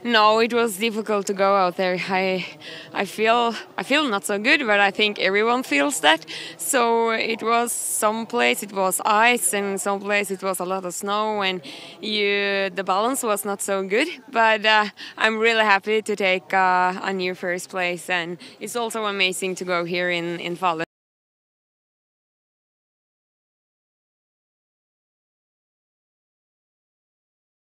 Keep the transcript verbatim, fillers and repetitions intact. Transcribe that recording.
No, it was difficult to go out there. I, I feel, I feel not so good, but I think everyone feels that. So it was some place it was ice, and some place it was a lot of snow, and you, the balance was not so good. But uh, I'm really happy to take uh, a new first place, and it's also amazing to go here in in Falun.